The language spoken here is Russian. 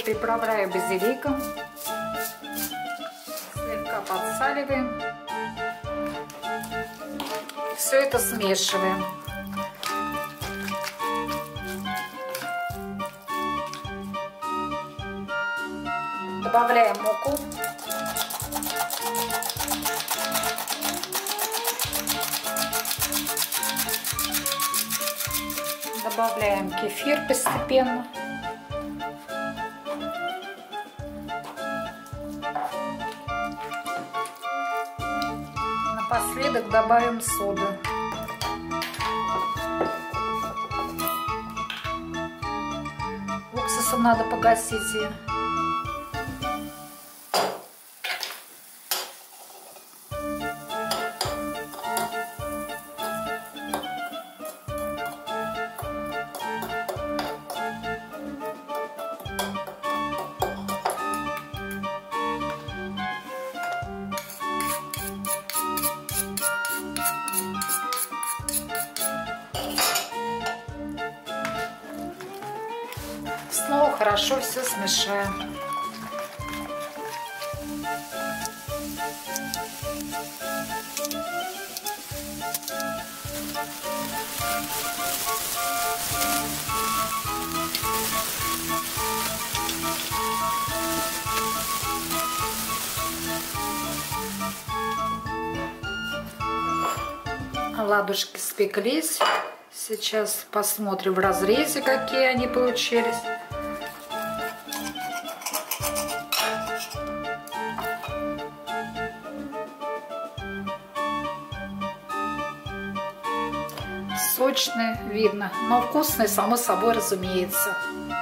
приправляю базиликом. Слегка подсаливаем. Все это смешиваем. Добавляем муку. Добавляем кефир постепенно. Напоследок добавим соду. Уксусом надо погасить ее. Снова хорошо все смешаем. Оладушки спеклись. Сейчас посмотрим в разрезе, какие они получились. Сочные, видно, но вкусные, само собой, разумеется.